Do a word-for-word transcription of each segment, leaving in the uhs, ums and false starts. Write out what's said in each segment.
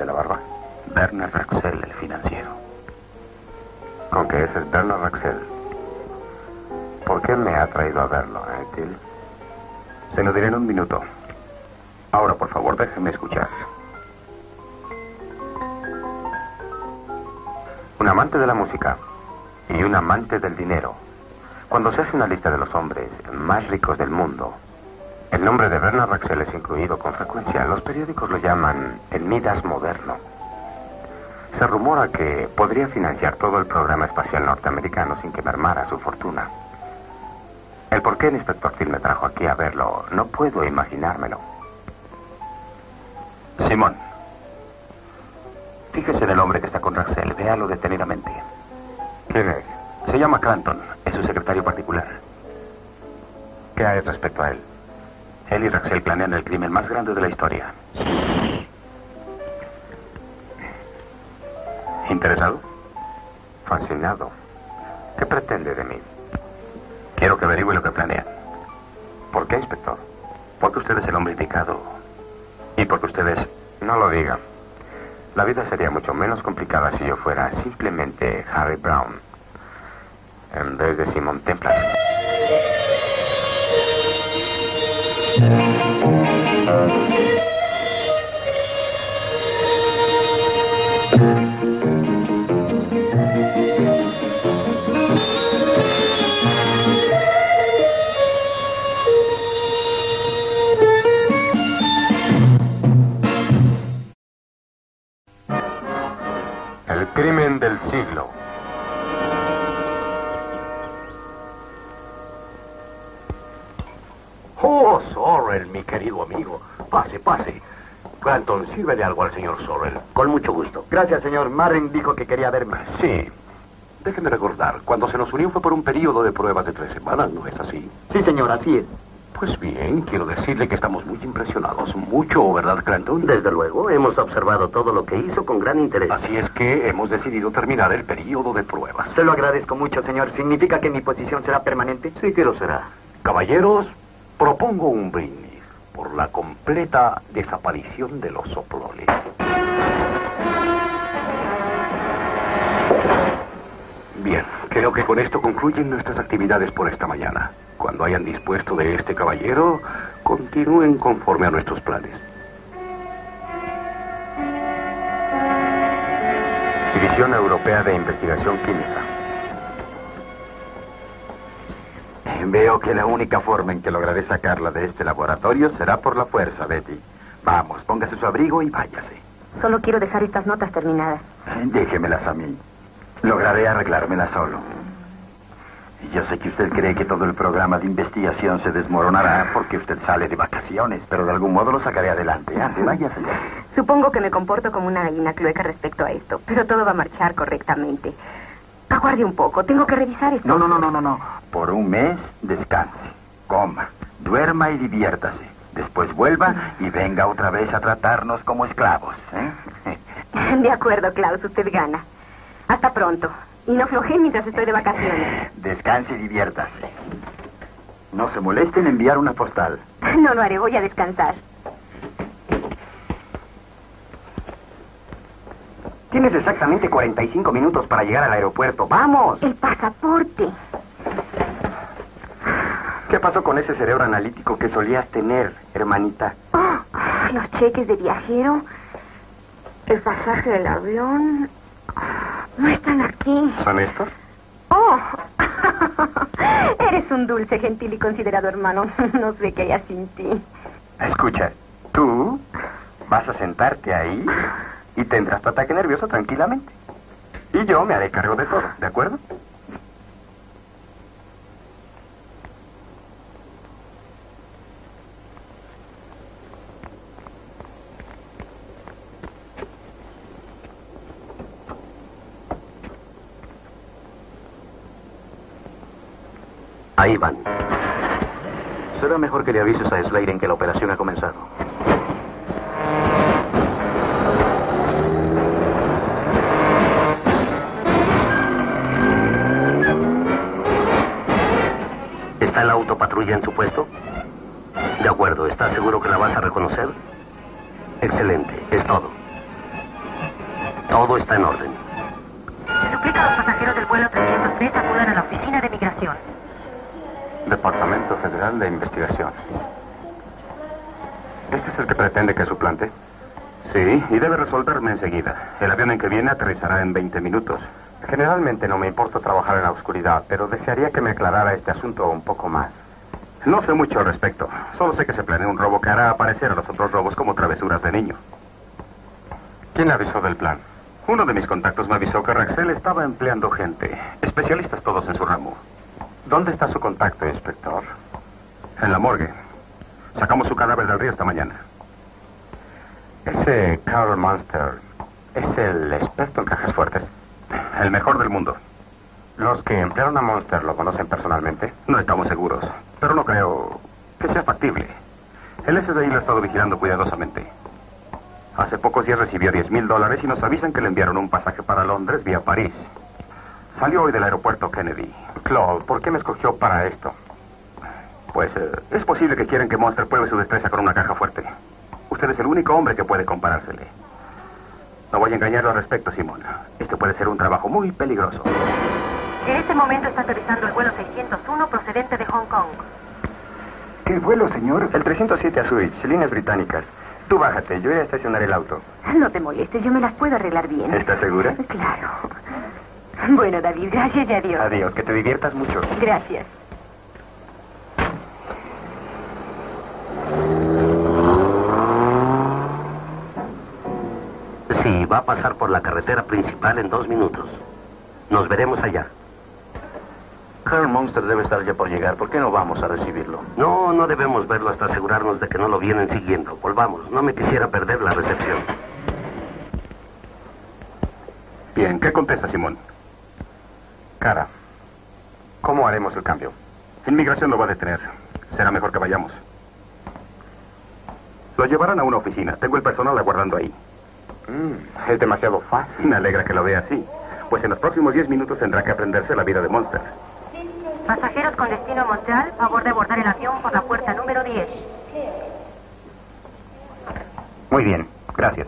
de la barba? Bernard Raxel, el financiero. ¿Con qué ese es Bernard Raxel? ¿Por qué me ha traído a verlo, eh, Till? Se lo diré en un minuto. Ahora, por favor, déjeme escuchar. Un amante de la música y un amante del dinero. Cuando se hace una lista de los hombres más ricos del mundo, el nombre de Bernard Raxel es incluido con frecuencia. Los periódicos lo llaman el Midas moderno. Se rumora que podría financiar todo el programa espacial norteamericano sin que mermara su fortuna. El por qué el inspector Till me trajo aquí a verlo, no puedo imaginármelo. Simón, fíjese en el hombre que está con Raxel. Véalo detenidamente. ¿Quién es? Se llama Clanton. Es su secretario particular. ¿Qué hay respecto a él? Él y Raxel planean el crimen más grande de la historia. ¿Interesado? Fascinado. ¿Qué pretende de mí? Quiero que averigüe lo que planean. ¿Por qué, inspector? Porque usted es el hombre indicado. Y porque usted es... No lo diga. La vida sería mucho menos complicada si yo fuera simplemente Harry Brown, en vez de Simon Templar. El crimen del siglo. Oh, Sorrell, mi querido amigo. Pase, pase. Clanton, sírvele algo al señor Sorrell. Con mucho gusto. Gracias, señor. Marren dijo que quería verme. Sí. Déjeme recordar, cuando se nos unió fue por un periodo de pruebas de tres semanas, ¿no es así? Sí, señor, así es. Pues bien, quiero decirle que estamos muy impresionados. Mucho, ¿verdad, Clanton? Desde luego, hemos observado todo lo que hizo con gran interés. Así es que hemos decidido terminar el periodo de pruebas. Se lo agradezco mucho, señor. ¿Significa que mi posición será permanente? Sí que lo será. Caballeros, propongo un brindis por la completa desaparición de los soplones. Bien, creo que con esto concluyen nuestras actividades por esta mañana. Cuando hayan dispuesto de este caballero, continúen conforme a nuestros planes. División Europea de Investigación Química. Veo que la única forma en que lograré sacarla de este laboratorio será por la fuerza, Betty. Vamos, póngase su abrigo y váyase. Solo quiero dejar estas notas terminadas. Déjemelas a mí. Lograré arreglármelas solo. Yo sé que usted cree que todo el programa de investigación se desmoronará porque usted sale de vacaciones, pero de algún modo lo sacaré adelante. Ande, váyase. Supongo que me comporto como una gallina clueca respecto a esto, pero todo va a marchar correctamente. Aguarde un poco, tengo que revisar esto. No, no, no, no, no, no. Por un mes, descanse, coma, duerma y diviértase. Después vuelva y venga otra vez a tratarnos como esclavos, ¿eh? De acuerdo, Klaus, usted gana. Hasta pronto. Y no flojeen mientras estoy de vacaciones. Descanse y diviértase. No se moleste en enviar una postal. No lo haré, voy a descansar. Tienes exactamente cuarenta y cinco minutos para llegar al aeropuerto. ¡Vamos! El pasaporte. ¿Qué pasó con ese cerebro analítico que solías tener, hermanita? Oh, los cheques de viajero, el pasaje del avión... No están aquí. ¿Son estos? Oh, eres un dulce, gentil y considerado hermano. No sé qué haya sin ti. Escucha, tú vas a sentarte ahí y tendrás tu ataque nervioso tranquilamente. Y yo me haré cargo de todo, ¿de acuerdo? Ahí van. Será mejor que le avises a Sladen que la operación ha comenzado. ¿Está la autopatrulla en su puesto? De acuerdo. ¿Estás seguro que la vas a reconocer? Excelente. Es todo. Todo está en orden. Se suplica a los pasajeros del vuelo trescientos tres acudan a la oficina de migración. Departamento Federal de Investigaciones. ¿Este es el que pretende que suplante? Sí, y debe resolverme enseguida. El avión en que viene aterrizará en veinte minutos. Generalmente no me importa trabajar en la oscuridad, pero desearía que me aclarara este asunto un poco más. No sé mucho al respecto. Solo sé que se planea un robo que hará aparecer a los otros robos como travesuras de niño. ¿Quién le avisó del plan? Uno de mis contactos me avisó que Raxel estaba empleando gente, especialistas todos en su ramo. ¿Dónde está su contacto, inspector? En la morgue. Sacamos su cadáver del río esta mañana. Ese Carl Monster es el experto en cajas fuertes. El mejor del mundo. ¿Los que emplearon a Monster lo conocen personalmente? No estamos seguros, pero no creo que sea factible. El F B I lo ha estado vigilando cuidadosamente. Hace pocos días recibió diez mil dólares y nos avisan que le enviaron un pasaje para Londres vía París. Salió hoy del aeropuerto Kennedy. Claude, ¿por qué me escogió para esto? Pues eh, es posible que quieran que Monster pruebe su destreza con una caja fuerte. Usted es el único hombre que puede comparársele. No voy a engañarlo al respecto, Simón. Este puede ser un trabajo muy peligroso. En este momento está aterrizando el vuelo seiscientos uno procedente de Hong Kong. ¿Qué vuelo, señor? El trescientos siete a Zurich, líneas británicas. Tú bájate, yo iré a estacionar el auto. No te molestes, yo me las puedo arreglar bien. ¿Estás segura? Claro. Bueno, David, gracias y adiós. Adiós, que te diviertas mucho. Gracias. Sí, va a pasar por la carretera principal en dos minutos. Nos veremos allá. Carl Monster debe estar ya por llegar. ¿Por qué no vamos a recibirlo? No, no debemos verlo hasta asegurarnos de que no lo vienen siguiendo. Volvamos, no me quisiera perder la recepción. Bien, ¿qué contesta, Simón? Cara, ¿cómo haremos el cambio? Inmigración lo va a detener. Será mejor que vayamos. Lo llevarán a una oficina. Tengo el personal aguardando ahí. Mm, es demasiado fácil. Me alegra que lo vea así. Pues en los próximos diez minutos tendrá que aprenderse la vida de Monster. Pasajeros con destino a Montreal, favor de abordar el avión por la puerta número diez. Muy bien, gracias.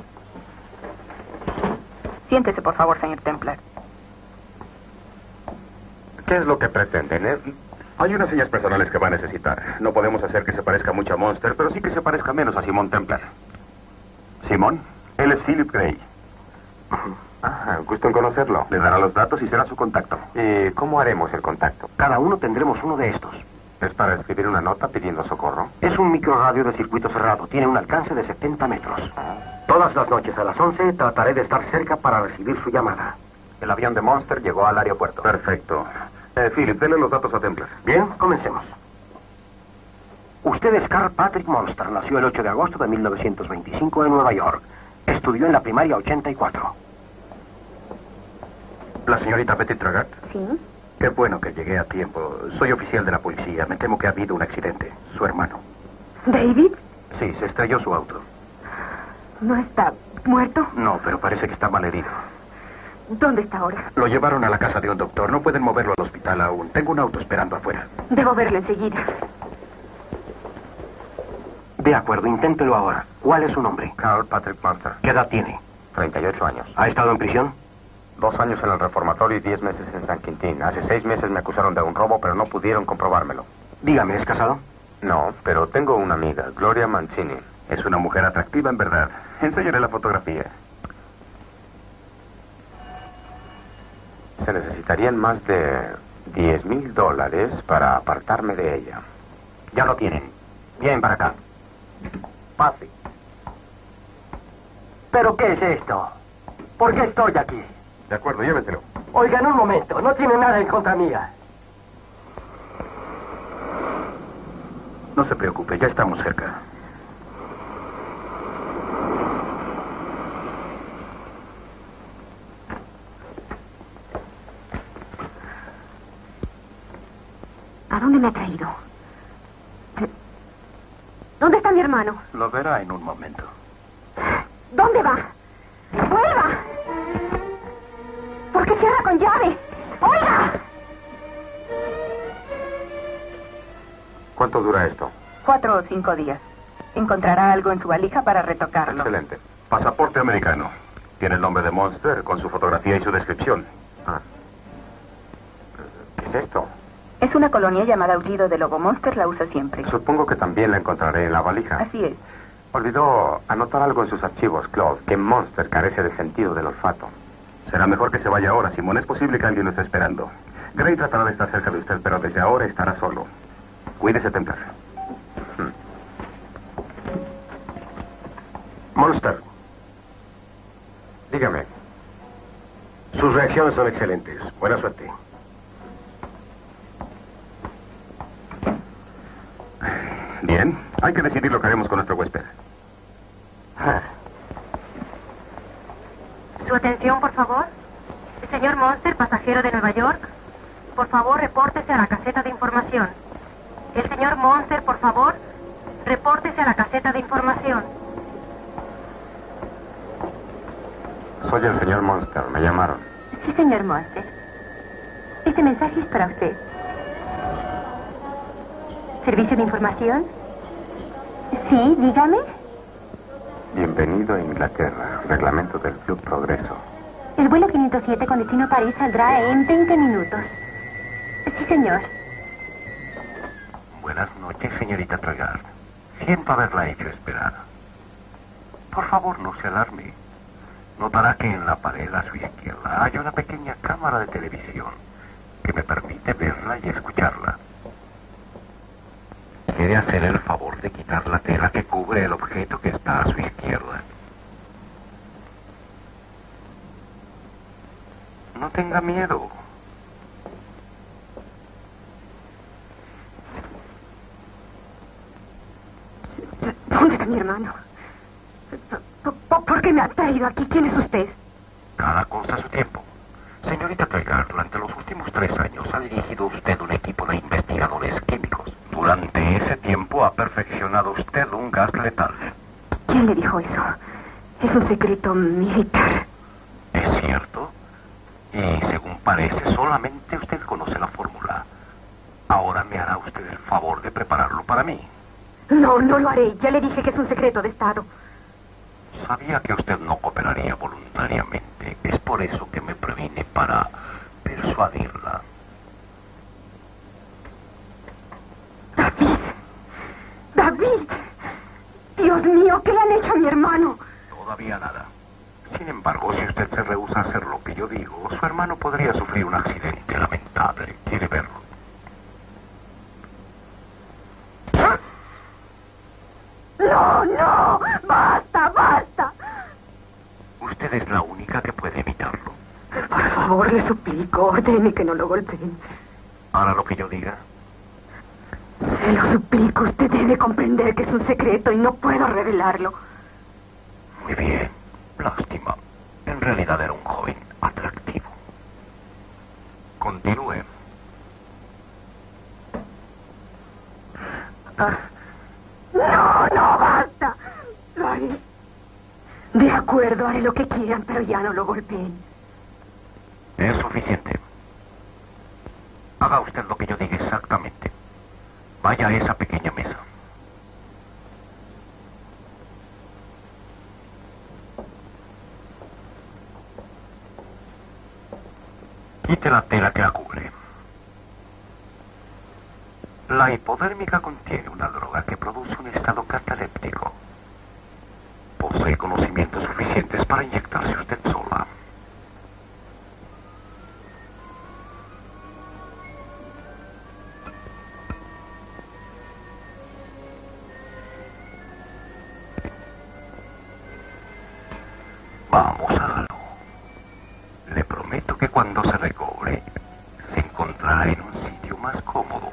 Siéntese, por favor, señor Templar. ¿Qué es lo que pretenden, eh? Hay unas señas personales que va a necesitar. No podemos hacer que se parezca mucho a Monster, pero sí que se parezca menos a Simón Templar. Simón, él es Philip Gray. Ah, gusto en conocerlo. Le dará los datos y será su contacto. ¿Y cómo haremos el contacto? Cada uno tendremos uno de estos. ¿Es para escribir una nota pidiendo socorro? Es un microradio de circuito cerrado. Tiene un alcance de setenta metros. Todas las noches a las once trataré de estar cerca para recibir su llamada. El avión de Monster llegó al aeropuerto. Perfecto. Eh, Philip, dele los datos a Templar. Bien, comencemos. Usted es Carl Patrick Monster. Nació el ocho de agosto de mil novecientos veinticinco en Nueva York. Estudió en la primaria ochenta y cuatro. ¿La señorita Betty Tragat? Sí. Qué bueno que llegué a tiempo. Soy oficial de la policía. Me temo que ha habido un accidente. Su hermano. ¿David? Sí, se estrelló su auto. ¿No está muerto? No, pero parece que está malherido. ¿Dónde está ahora? Lo llevaron a la casa de un doctor. No pueden moverlo al hospital aún. Tengo un auto esperando afuera. Debo verlo enseguida. De acuerdo, inténtelo ahora. ¿Cuál es su nombre? Carl Patrick Monster. ¿Qué edad tiene? treinta y ocho años. ¿Ha estado en prisión? Dos años en el reformatorio y diez meses en San Quintín. Hace seis meses me acusaron de un robo, pero no pudieron comprobármelo. Dígame, ¿es casado? No, pero tengo una amiga, Gloria Mancini. Es una mujer atractiva en verdad. Enséñale la fotografía. Se necesitarían más de diez mil dólares para apartarme de ella. Ya lo tienen. Bien, para acá. Pase. ¿Pero qué es esto? ¿Por qué estoy aquí? De acuerdo, lléveselo. Oigan, un momento. No tiene nada en contra mía. No se preocupe, ya estamos cerca. ¿A dónde me ha traído? ¿Dónde está mi hermano? Lo verá en un momento. ¿Dónde va? ¡Vuelva! ¿Por qué cierra con llave? ¡Oiga! ¿Cuánto dura esto? Cuatro o cinco días. Encontrará algo en su valija para retocarlo. Excelente. Pasaporte americano. Tiene el nombre de Monster con su fotografía y su descripción. Ah. ¿Qué es esto? Es una colonia llamada Aullido de Lobo. Monster la usa siempre. Supongo que también la encontraré en la valija. Así es. Olvidó anotar algo en sus archivos, Claude, que Monster carece del sentido del olfato. Será mejor que se vaya ahora, Simón. Es posible que alguien lo esté esperando. Gray tratará de estar cerca de usted, pero desde ahora estará solo. Cuídese, Templar. Monster, Dígame. sus reacciones son excelentes. Buena suerte. Bien, hay que decidir lo que haremos con nuestro huésped. Su atención, por favor. El señor Monster, pasajero de Nueva York. Por favor, repórtese a la caseta de información. El señor Monster, por favor, repórtese a la caseta de información. Soy el señor Monster. Me llamaron. Sí, señor Monster. Este mensaje es para usted. ¿Servicio de información? Sí, dígame. Bienvenido a Inglaterra. Reglamento del Club Progreso. El vuelo quinientos siete con destino a París saldrá en veinte minutos. Sí, señor. Buenas noches, señorita Tregar. Siento haberla hecho esperar. Por favor, no se alarme. Notará que en la pared a su izquierda hay una pequeña cámara de televisión que me permite verla y escucharla. ¿Quiere hacer el favor de quitar la tela que cubre el objeto que está a su izquierda? No tenga miedo. ¿Dónde está mi hermano? ¿Por, por qué me ha traído aquí? ¿Quién es usted? Cada cosa a su tiempo. Señorita Tregar, durante los últimos tres años ha dirigido usted un equipo de investigadores químicos. Durante ese tiempo ha perfeccionado usted un gas letal. ¿Quién le dijo eso? Es un secreto militar. ¿Es cierto? Y según parece, solamente usted conoce la fórmula. Ahora me hará usted el favor de prepararlo para mí. No, no lo haré. Ya le dije que es un secreto de Estado. Sabía que usted no cooperaría voluntariamente. Es por eso que me previne para persuadirla. David. David. Dios mío, ¿qué le han hecho a mi hermano? Todavía nada. Sin embargo, si usted se rehúsa a hacer lo que yo digo, su hermano podría sufrir un accidente lamentable. ¿Quiere verlo? No, no. Basta, basta. Usted es la única que puede evitarlo. Por favor, le suplico, ordene que no lo golpeen. ¿Hará lo que yo diga? Se lo suplico, usted debe comprender que es un secreto y no puedo revelarlo. Muy bien. Lástima. En realidad era un joven atractivo. Continúe. Ah. No, no, basta. Lo haré. De acuerdo, haré lo que quieran, pero ya no lo golpeen. Es suficiente. Haga usted lo que yo diga exactamente. Vaya a esa pequeña mesa. Quite la tela que la cubre. La hipodérmica contiene una droga que produce un estado cataléptico. Posee conocimientos suficientes para inyectarse usted sola. Vamos, hágalo. Le prometo que cuando se recobre, se encontrará en un sitio más cómodo.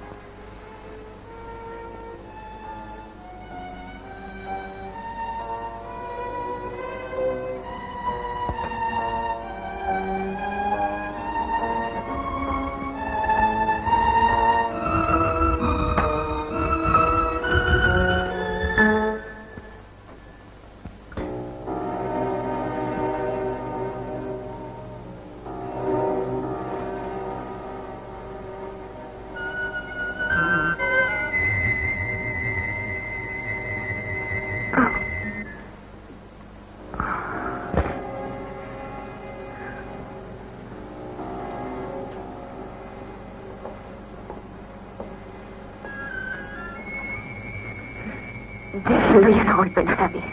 Déjenlo, ya no golpeen a David.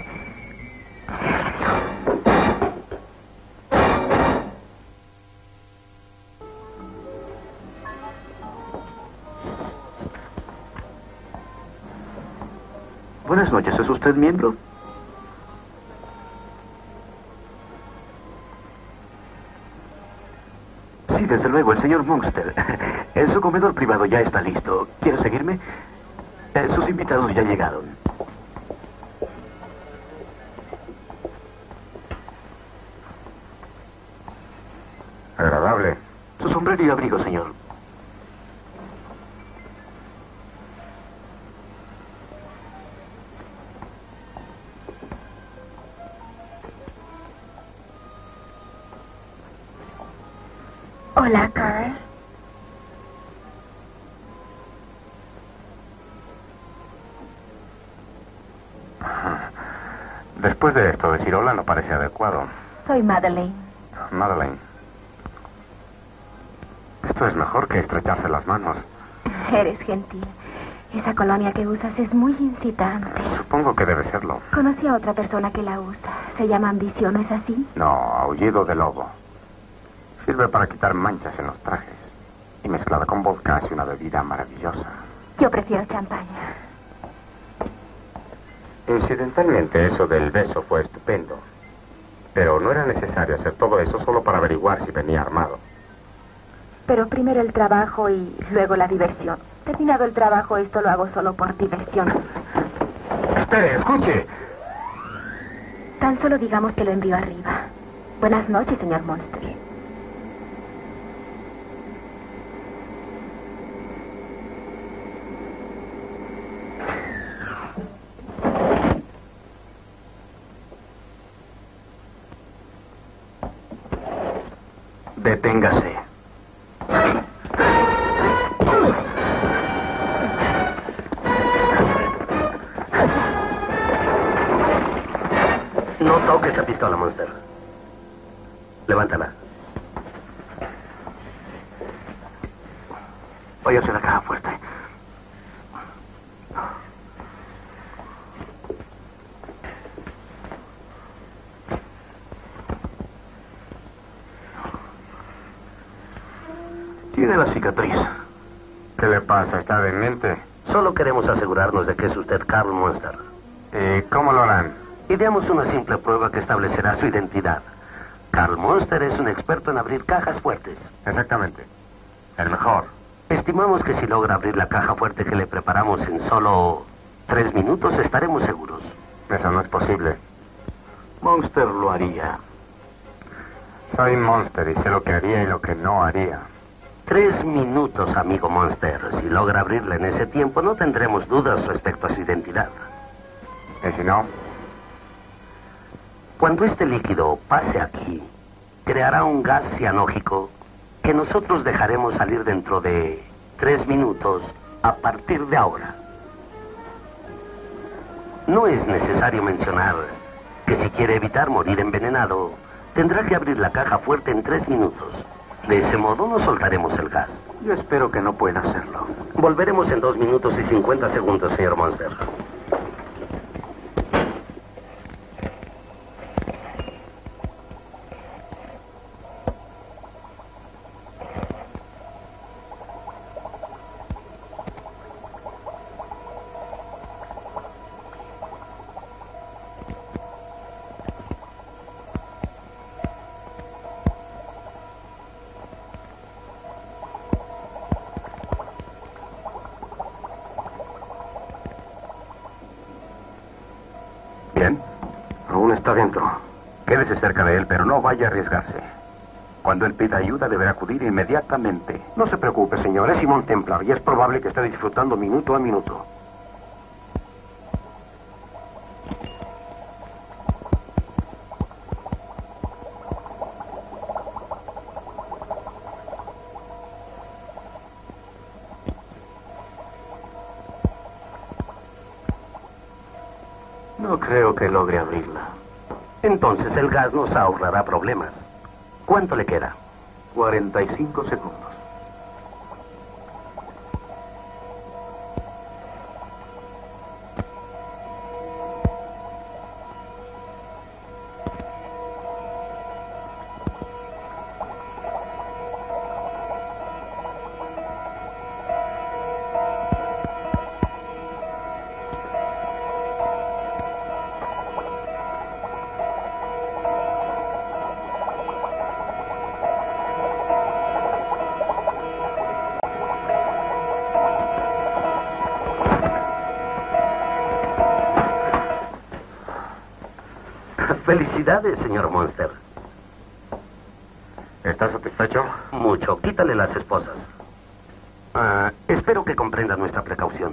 Buenas noches, ¿es usted miembro? Sí, desde luego, el señor Monster. En su comedor privado ya está listo. ¿Quiere seguirme? Eh, sus invitados ya llegaron. Agradable. Su sombrero y abrigo, señor. Hola, Carl. Después de esto, decir hola no parece adecuado. Soy Madeleine. Madeleine. Esto es mejor que estrecharse las manos. Eres gentil. Esa colonia que usas es muy incitante. Supongo que debe serlo. Conocí a otra persona que la usa. Se llama ambición, ¿no es así? No, aullido de lobo. Sirve para quitar manchas en los trajes. Y mezclada con vodka hace una bebida maravillosa. Yo prefiero champaña. Incidentalmente, eso del beso fue estupendo. Pero no era necesario hacer todo eso solo para averiguar si venía armado. Pero primero el trabajo y luego la diversión. Terminado el trabajo, esto lo hago solo por diversión. Espere, escuche. Tan solo digamos que lo envío arriba. Buenas noches, señor Monster. Deténgase. No toques esa pistola, Monster. Levántala. Váyase la caja fuerte. Tiene la cicatriz. ¿Qué le pasa? ¿Está demente? Solo queremos asegurarnos de que es usted Carl Monster. ¿Y cómo lo harán? Ideamos una simple prueba que establecerá su identidad. Carl Monster es un experto en abrir cajas fuertes. Exactamente. El mejor. Estimamos que si logra abrir la caja fuerte que le preparamos en solo tres minutos, estaremos seguros. Eso no es posible. Monster lo haría. Soy Monster y sé lo que haría y lo que no haría. Tres minutos, amigo Monster. Si logra abrirla en ese tiempo, no tendremos dudas respecto a su identidad. ¿Y si no? Cuando este líquido pase aquí, creará un gas cianógico que nosotros dejaremos salir dentro de tres minutos a partir de ahora. No es necesario mencionar que si quiere evitar morir envenenado, tendrá que abrir la caja fuerte en tres minutos. De ese modo no soltaremos el gas. Yo espero que no pueda hacerlo. Volveremos en dos minutos y cincuenta segundos, señor Monster. Bien. Aún está dentro. Quédese cerca de él, pero no vaya a arriesgarse. Cuando él pida ayuda, deberá acudir inmediatamente. No se preocupe, señor. Es Simón Templar y es probable que esté disfrutando minuto a minuto. No creo que logre abrirla. Entonces el gas nos ahorrará problemas. ¿Cuánto le queda? cuarenta y cinco segundos. Felicidades, señor Monster. ¿Estás satisfecho? Mucho. Quítale las esposas. Ah, espero que comprenda nuestra precaución.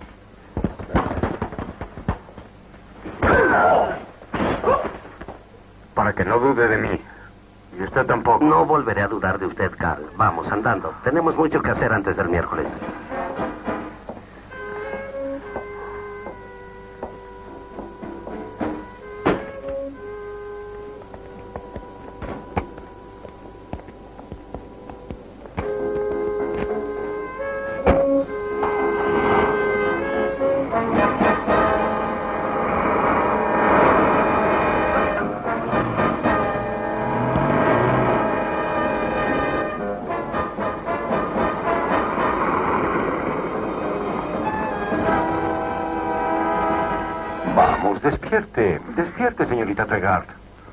Para que no dude de mí. Y usted tampoco. No volveré a dudar de usted, Carl. Vamos, andando. Tenemos mucho que hacer antes del miércoles. Despierte, despierte, señorita Treguard.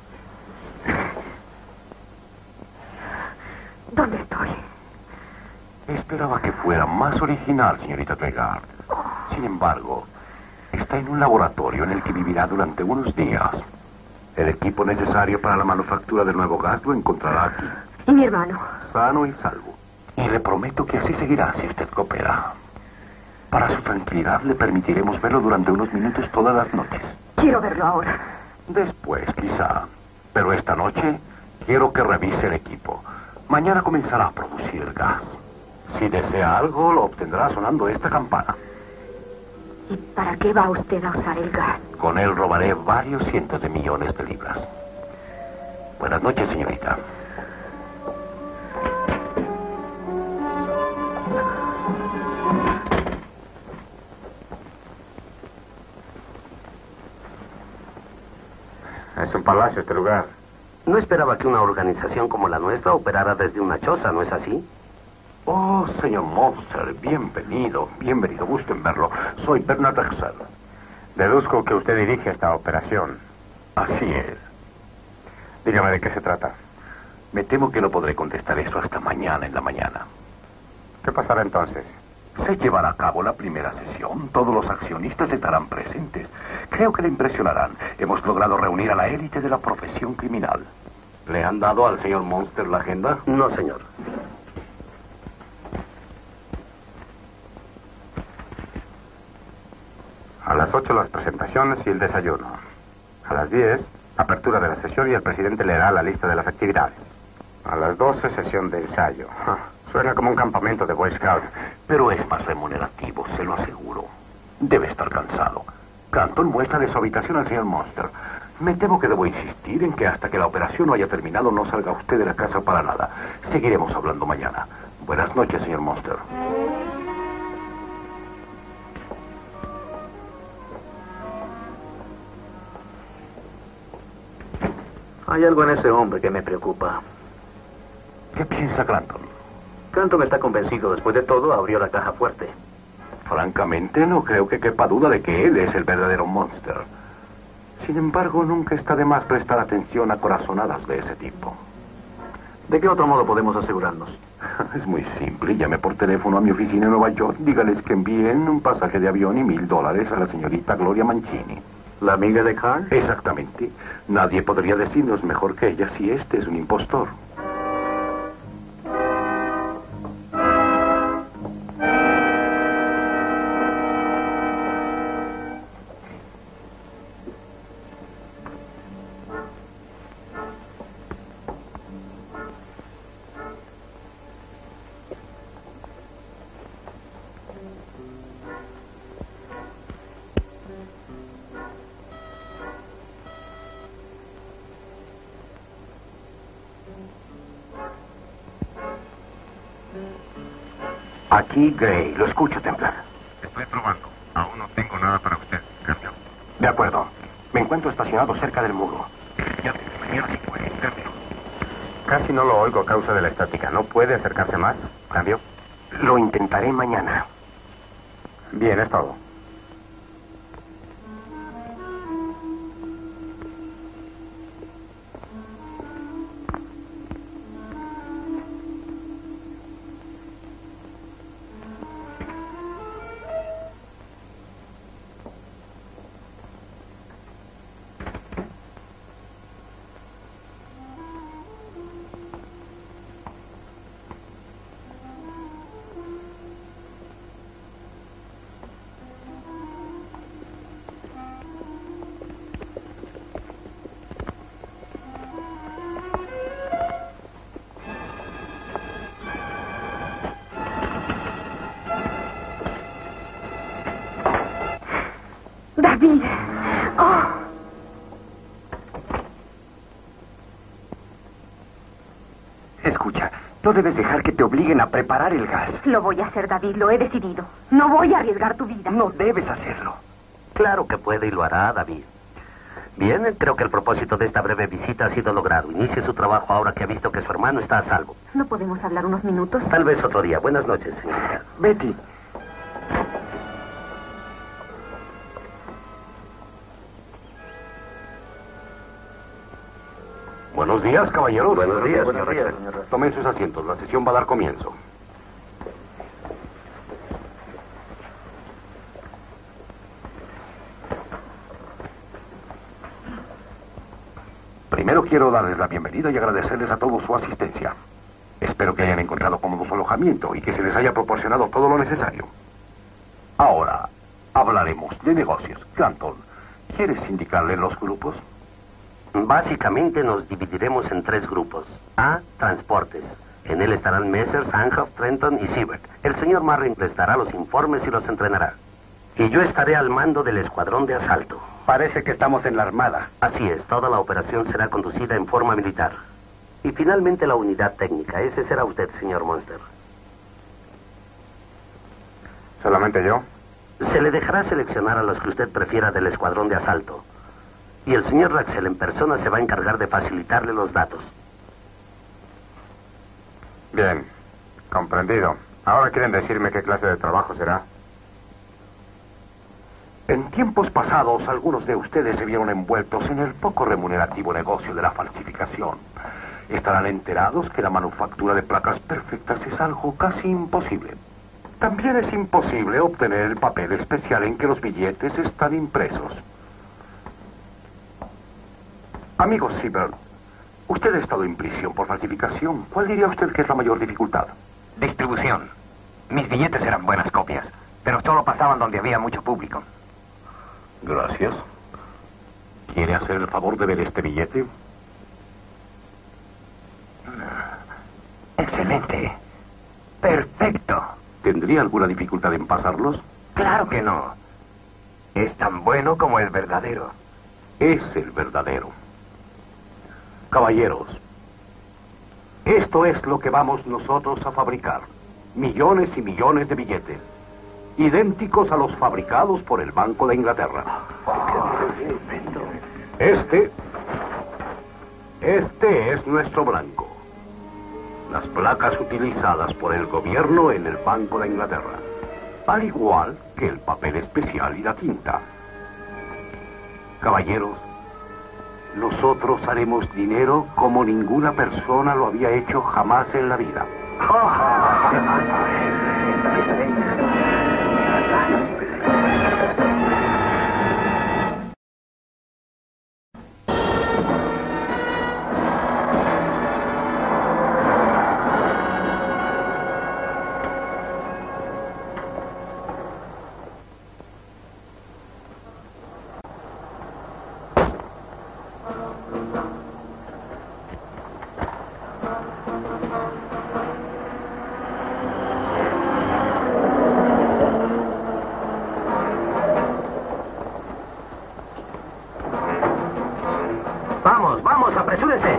¿Dónde estoy? Esperaba que fuera más original, señorita Treguard. Sin embargo, está en un laboratorio en el que vivirá durante unos días. El equipo necesario para la manufactura del nuevo gas lo encontrará aquí. ¿Y mi hermano? Sano y salvo. Y le prometo que así seguirá si usted coopera. Para su tranquilidad le permitiremos verlo durante unos minutos todas las noches. Quiero verlo ahora. Después, quizá. Pero esta noche quiero que revise el equipo. Mañana comenzará a producir gas. Si desea algo, lo obtendrá sonando esta campana. ¿Y para qué va usted a usar el gas? Con él robaré varios cientos de millones de libras. Buenas noches, señorita. Es un palacio este lugar. No esperaba que una organización como la nuestra operara desde una choza, ¿no es así? Oh, señor Monster, bienvenido, bienvenido, gusto en verlo. Soy Bernard Rexel. Deduzco que usted dirige esta operación. Así es. Dígame de qué se trata. Me temo que no podré contestar eso hasta mañana en la mañana. ¿Qué pasará entonces? Se llevará a cabo la primera sesión. Todos los accionistas estarán presentes. Creo que le impresionarán. Hemos logrado reunir a la élite de la profesión criminal. ¿Le han dado al señor Monster la agenda? No, señor. A las ocho las presentaciones y el desayuno. A las diez, apertura de la sesión y el presidente leerá la lista de las actividades. A las doce, sesión de ensayo. Suena como un campamento de Boy Scouts. Pero es más remunerativo, se lo aseguro. Debe estar cansado. Canton, muéstrale su habitación al señor Monster. Me temo que debo insistir en que hasta que la operación no haya terminado no salga usted de la casa para nada. Seguiremos hablando mañana. Buenas noches, señor Monster. Hay algo en ese hombre que me preocupa. ¿Qué piensa Clanton? Clanton está convencido. Después de todo, abrió la caja fuerte. Francamente, no creo que quepa duda de que él es el verdadero Monster. Sin embargo, nunca está de más prestar atención a corazonadas de ese tipo. ¿De qué otro modo podemos asegurarnos? Es muy simple. Llame por teléfono a mi oficina en Nueva York. Dígales que envíen un pasaje de avión y mil dólares a la señorita Gloria Mancini. ¿La amiga de Carl? Exactamente. Nadie podría decirnos mejor que ella si este es un impostor. Aquí, Gray. Lo escucho, Templar. Estoy probando. Aún no tengo nada para usted. Cambio. De acuerdo. Me encuentro estacionado cerca del muro. Ya tengo mañana si puede. Cambio. Casi no lo oigo a causa de la estática. ¿No puede acercarse más? Cambio. Lo intentaré mañana. Bien, es todo. Oh. Escucha, no debes dejar que te obliguen a preparar el gas. Lo voy a hacer, David, lo he decidido. No voy a arriesgar tu vida. No debes hacerlo. Claro que puede y lo hará, David. Bien, creo que el propósito de esta breve visita ha sido logrado. Inicie su trabajo ahora que ha visto que su hermano está a salvo. ¿No podemos hablar unos minutos? Tal vez otro día. Buenas noches, señorita. Betty. Buenos días, caballeros. Buenos días, Buenos días, señor. señor. Tomen sus asientos. La sesión va a dar comienzo. Primero quiero darles la bienvenida y agradecerles a todos su asistencia. Espero que hayan encontrado cómodo su alojamiento y que se les haya proporcionado todo lo necesario. Ahora, hablaremos de negocios. Clanton, ¿quieres indicarle los grupos? Básicamente nos dividiremos en tres grupos. A, transportes. En él estarán Messrs, Anhoff, Trenton y Siebert. El señor Marrin les dará los informes y los entrenará. Y yo estaré al mando del escuadrón de asalto. Parece que estamos en la Armada. Así es, toda la operación será conducida en forma militar. Y finalmente la unidad técnica. Ese será usted, señor Monster. ¿Solamente yo? Se le dejará seleccionar a los que usted prefiera del escuadrón de asalto. Y el señor Raxel en persona se va a encargar de facilitarle los datos. Bien, comprendido. Ahora quieren decirme qué clase de trabajo será. En tiempos pasados, algunos de ustedes se vieron envueltos en el poco remunerativo negocio de la falsificación. Estarán enterados que la manufactura de placas perfectas es algo casi imposible. También es imposible obtener el papel especial en que los billetes están impresos. Amigo Siebert, usted ha estado en prisión por falsificación. ¿Cuál diría usted que es la mayor dificultad? Distribución. Mis billetes eran buenas copias, pero solo pasaban donde había mucho público. Gracias. ¿Quiere hacer el favor de ver este billete? Excelente. Perfecto. ¿Tendría alguna dificultad en pasarlos? Claro que no. Es tan bueno como el verdadero. Es el verdadero. Caballeros, esto es lo que vamos nosotros a fabricar. Millones y millones de billetes, idénticos a los fabricados por el Banco de Inglaterra. Este, este es nuestro blanco. Las placas utilizadas por el gobierno en el Banco de Inglaterra, al igual que el papel especial y la tinta. Caballeros, nosotros haremos dinero como ninguna persona lo había hecho jamás en la vida. Vamos, vamos, apresúrense.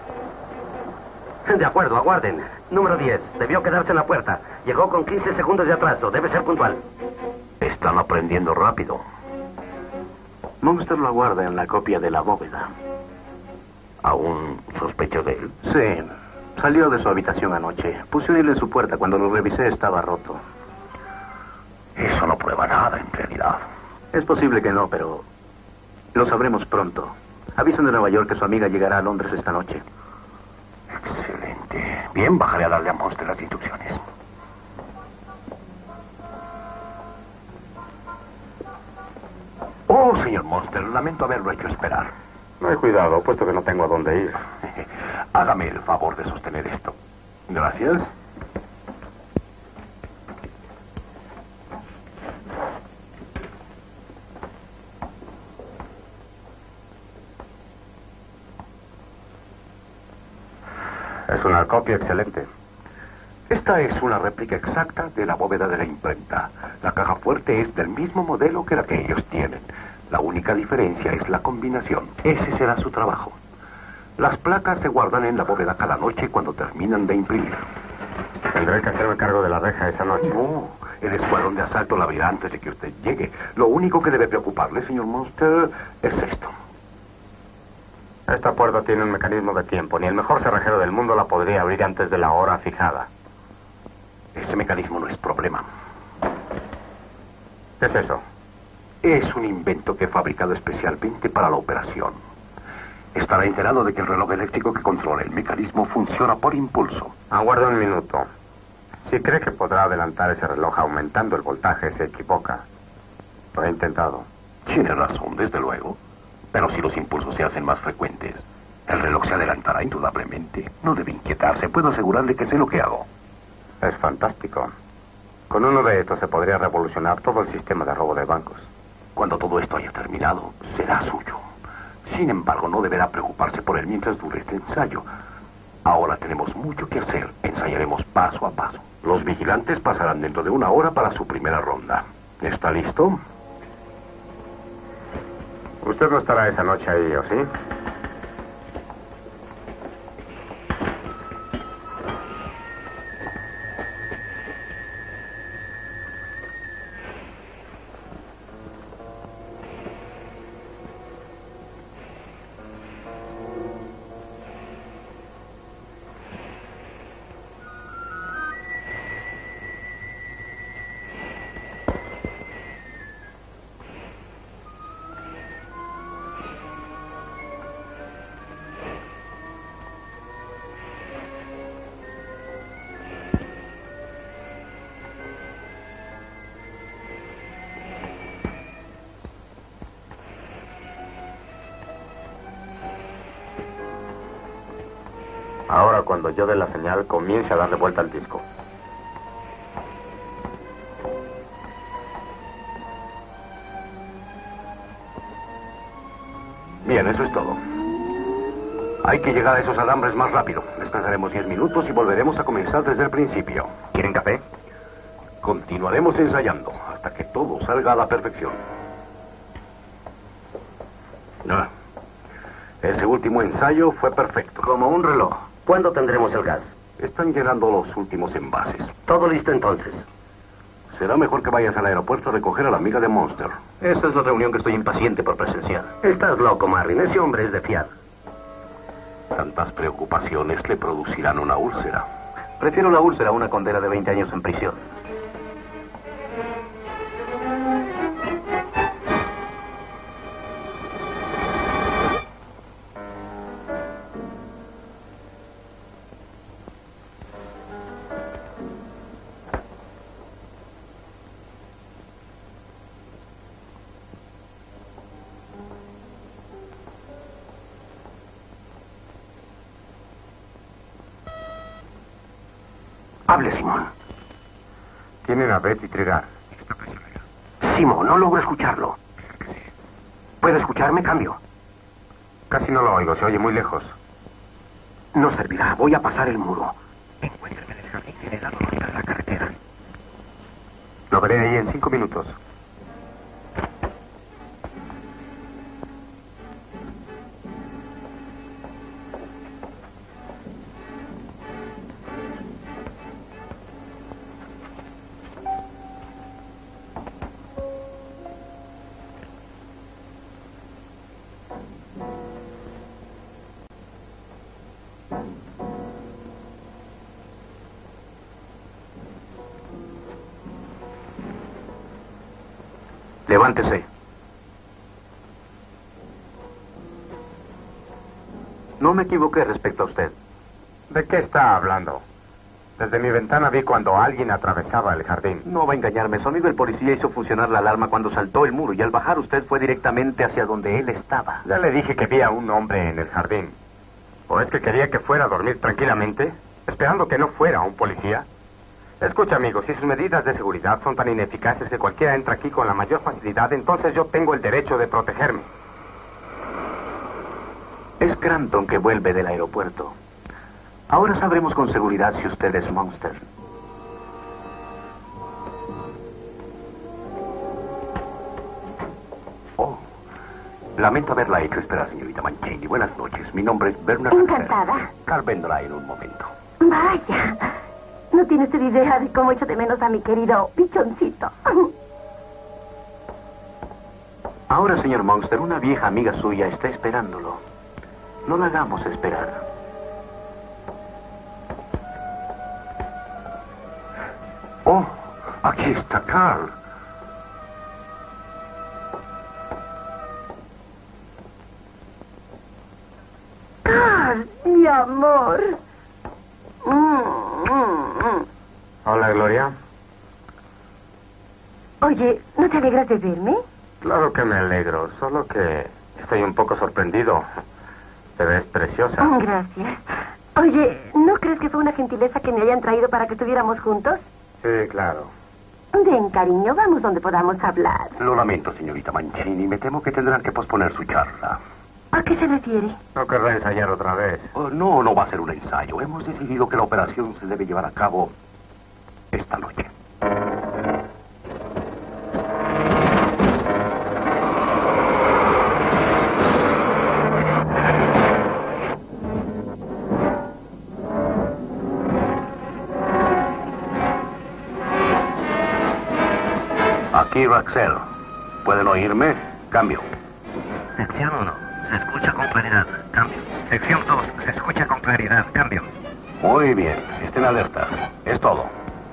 De acuerdo, aguarden. Número diez, debió quedarse en la puerta. Llegó con quince segundos de atraso, debe ser puntual. Están aprendiendo rápido. Monster lo aguarda en la copia de la bóveda. ¿Aún sospecho de él? Sí. Salió de su habitación anoche. Puse un hilo en su puerta. Cuando lo revisé estaba roto. Eso no prueba nada, en realidad. Es posible que no, pero lo sabremos pronto. Avisan de Nueva York que su amiga llegará a Londres esta noche. Excelente. Bien, bajaré a darle a Monster las instrucciones. Oh, señor Monster, lamento haberlo hecho esperar. No hay cuidado, puesto que no tengo a dónde ir. Hágame el favor de sostener esto. Gracias. Es una copia excelente. Esta es una réplica exacta de la bóveda de la imprenta. La caja fuerte es del mismo modelo que la que ellos tienen. La única diferencia es la combinación. Ese será su trabajo. Las placas se guardan en la bóveda cada noche cuando terminan de imprimir. Tendré que hacerme cargo de la reja esa noche. No, el escuadrón de asalto la abrirá antes de que usted llegue. Lo único que debe preocuparle, señor Monster, es esto. Esta puerta tiene un mecanismo de tiempo. Ni el mejor cerrajero del mundo la podría abrir antes de la hora fijada. Ese mecanismo no es problema. ¿Qué es eso? Es un invento que he fabricado especialmente para la operación. Estará enterado de que el reloj eléctrico que controla el mecanismo funciona por impulso. Aguarde un minuto. Si cree que podrá adelantar ese reloj aumentando el voltaje, se equivoca. Lo he intentado. Tiene razón, desde luego. Pero si los impulsos se hacen más frecuentes, el reloj se adelantará indudablemente. No debe inquietarse. Puedo asegurarle que sé lo que hago. Es fantástico. Con uno de estos se podría revolucionar todo el sistema de robo de bancos. Cuando todo esto haya terminado, será suyo. Sin embargo, no deberá preocuparse por él mientras dure este ensayo. Ahora tenemos mucho que hacer. Ensayaremos paso a paso. Los vigilantes pasarán dentro de una hora para su primera ronda. ¿Está listo? Usted no estará esa noche ahí, ¿o sí? Ahora, cuando yo dé la señal, comience a darle vuelta al disco. Bien, eso es todo. Hay que llegar a esos alambres más rápido. Descansaremos diez minutos y volveremos a comenzar desde el principio. ¿Quieren café? Continuaremos ensayando hasta que todo salga a la perfección. Ah, ese último ensayo fue perfecto. Como un reloj. ¿Cuándo tendremos el gas? Están llenando los últimos envases. Todo listo entonces. Será mejor que vayas al aeropuerto a recoger a la amiga de Monster. Esa es la reunión que estoy impaciente por presenciar. Estás loco, Marvin. Ese hombre es de fiar. Tantas preocupaciones le producirán una úlcera. Prefiero la úlcera a una condena de veinte años en prisión. Hable, Simón. Tienen a Betty Trigar. Simón, no logro escucharlo. ¿Puede escucharme? Cambio. Casi no lo oigo, se oye muy lejos. No servirá, voy a pasar el muro. Encuéntrame en el jardín, tiene la orilla de la carretera. Lo veré ahí en cinco minutos. Levántese. No me equivoqué respecto a usted. ¿De qué está hablando? Desde mi ventana vi cuando alguien atravesaba el jardín. No va a engañarme. Sonido el policía hizo funcionar la alarma cuando saltó el muro y al bajar usted fue directamente hacia donde él estaba. Ya le dije que vi a un hombre en el jardín. ¿O es que quería que fuera a dormir tranquilamente, esperando que no fuera un policía? Escucha, amigo, si sus medidas de seguridad son tan ineficaces que cualquiera entra aquí con la mayor facilidad, entonces yo tengo el derecho de protegerme. Es Granton que vuelve del aeropuerto. Ahora sabremos con seguridad si usted es Monster. Oh, Lamento haberla hecho esperar, señorita Mancini. Buenas noches. Mi nombre es Bernard Raxel. Encantada. Carl vendrá en un momento. Vaya. No tiene usted idea de cómo echo de menos a mi querido pichoncito. Ahora, señor Monster, una vieja amiga suya está esperándolo. No la hagamos esperar. Oh, aquí está Carl. Carl, mi amor. Mm, mm, mm. Hola, Gloria. Oye, ¿no te alegras de verme? Claro que me alegro, solo que estoy un poco sorprendido. Te ves preciosa. Mm, Gracias. Oye, ¿no crees que fue una gentileza que me hayan traído para que estuviéramos juntos? Sí, claro. Ven, cariño, vamos donde podamos hablar. Lo lamento, señorita Mancini. Me temo que tendrán que posponer su charla. ¿A qué se refiere? No querrá ensayar otra vez. Oh, no, no va a ser un ensayo. Hemos decidido que la operación se debe llevar a cabo esta noche. Aquí, Raxel. ¿Pueden oírme? Cambio. Sección uno. Se escucha con claridad. Cambio. Sección dos. Se escucha con claridad. Cambio. Muy bien. Estén alertas. Es todo.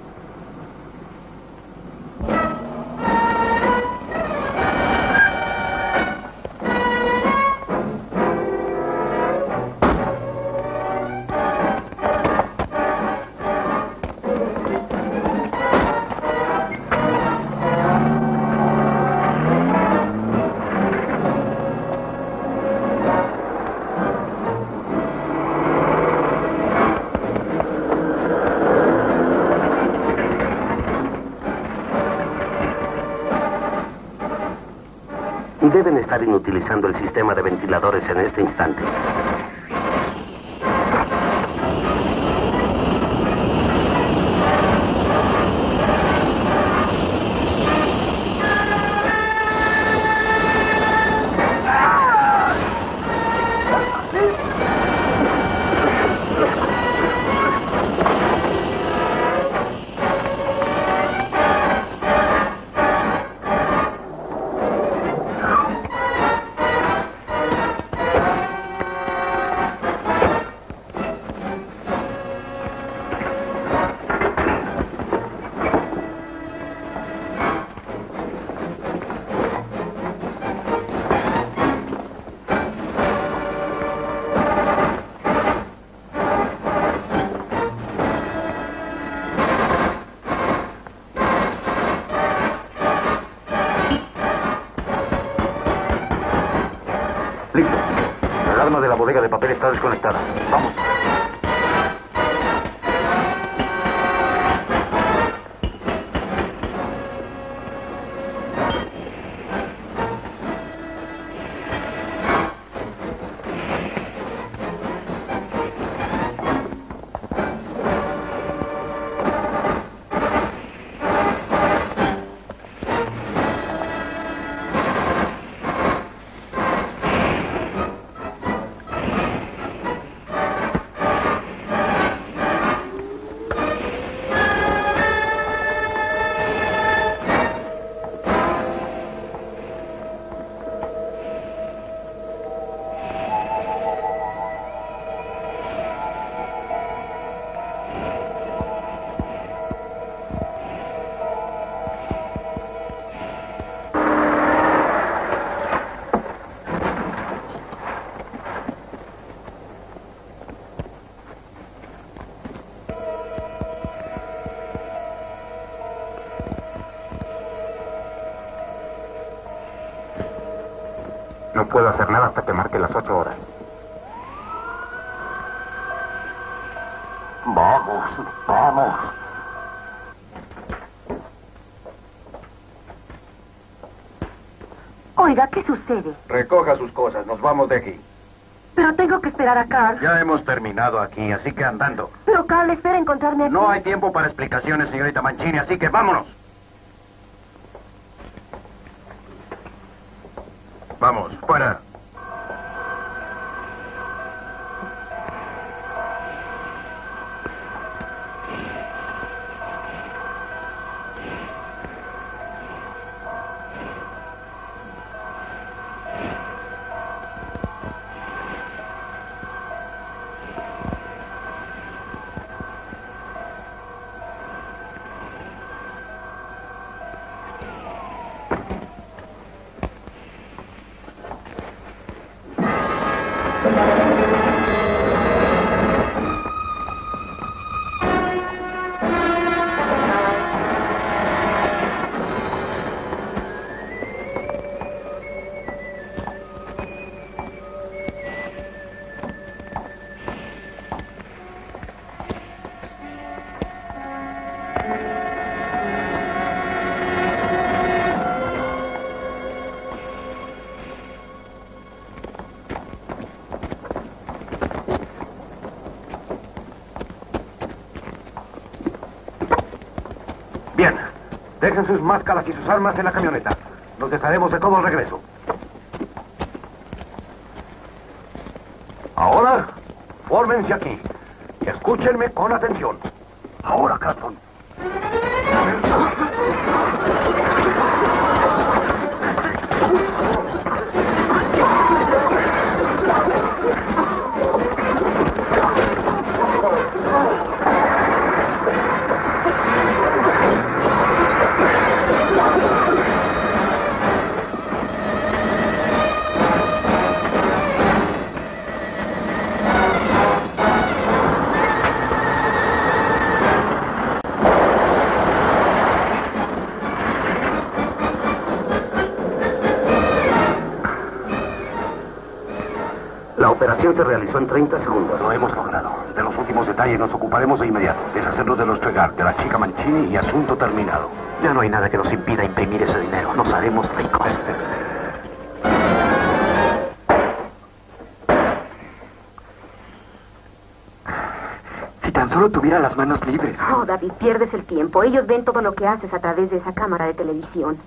Deben estar inutilizando el sistema de ventiladores en este instante. Listo. La alarma de la bodega de papel está desconectada. Vamos. No puedo hacer nada hasta que marque las ocho horas. Vamos, vamos. Oiga, ¿qué sucede? Recoja sus cosas, nos vamos de aquí. Pero tengo que esperar a Carl. Ya hemos terminado aquí, así que andando. Pero Carl espera encontrarme aquí. No hay tiempo para explicaciones, señorita Mancini, así que vámonos. Vamos, fuera. Bien. Dejen sus máscaras y sus armas en la camioneta. Nos desharemos de todo el regreso. Ahora, fórmense aquí. Y escúchenme con atención. Ahora, Carlton. La operación se realizó en treinta segundos. Lo hemos logrado. De los últimos detalles nos ocuparemos de inmediato. Deshacernos de los Tregar, de la chica Mancini y asunto terminado. Ya no hay nada que nos impida imprimir ese dinero. Nos haremos ricos. Si tan solo tuviera las manos libres. Oh, David, pierdes el tiempo. Ellos ven todo lo que haces a través de esa cámara de televisión.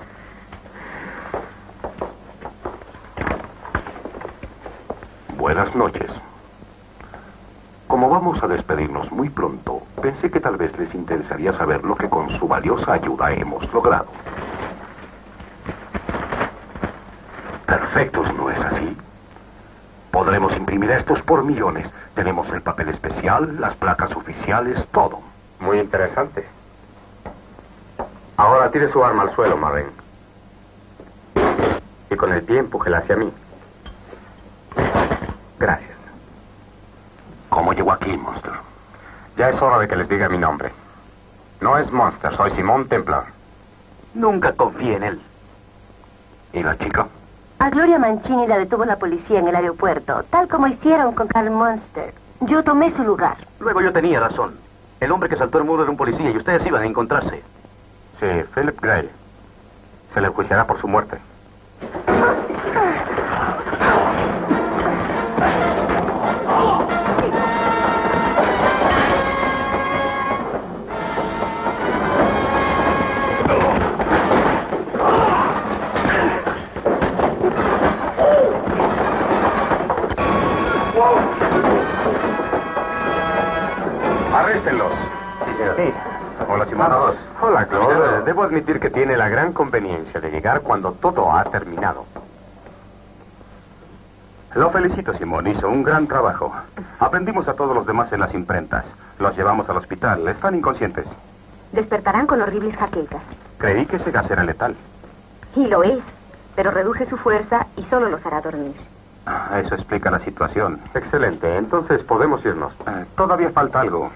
Buenas noches. Como vamos a despedirnos muy pronto, pensé que tal vez les interesaría saber lo que con su valiosa ayuda hemos logrado. Perfectos, ¿no es así? Podremos imprimir estos por millones. Tenemos el papel especial, las placas oficiales, todo. Muy interesante. Ahora tire su arma al suelo, Marren. Y con el pie empújela hacia mí. Gracias. ¿Cómo llegó aquí, Monster? Ya es hora de que les diga mi nombre. No es Monster, soy Simón Templar. Nunca confíe en él. ¿Y la chica? A Gloria Mancini la detuvo la policía en el aeropuerto, tal como hicieron con Carl Monster. Yo tomé su lugar. Luego yo tenía razón. El hombre que saltó el muro era un policía y ustedes iban a encontrarse. Sí, Philip Gray. Se le enjuiciará por su muerte. Arréstenlos. Sí, señor. Sí. Hola, Simón. Vamos. Hola, Claude. Debo admitir que tiene la gran conveniencia de llegar cuando todo ha terminado. Lo felicito, Simón. Hizo un gran trabajo. Aprendimos a todos los demás en las imprentas. Los llevamos al hospital. Están inconscientes. Despertarán con horribles jaquecas. Creí que ese gas era letal. Y lo es, pero reduce su fuerza y solo los hará dormir. Ah, eso explica la situación. Excelente. Entonces podemos irnos. Eh, todavía falta algo.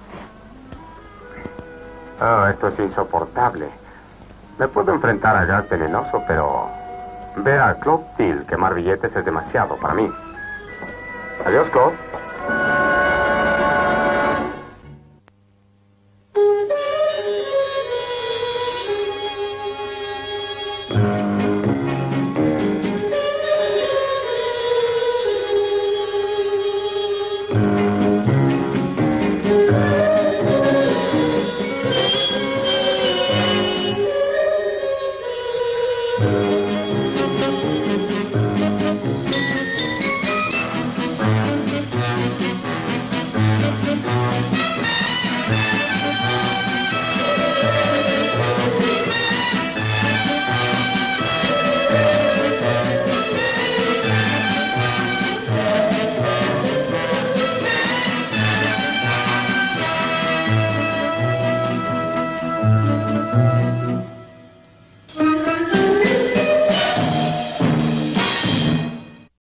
Oh, esto es insoportable. Me puedo enfrentar a gas venenoso, pero ver a Claude Thiel quemar billetes es demasiado para mí. Adiós, Claude.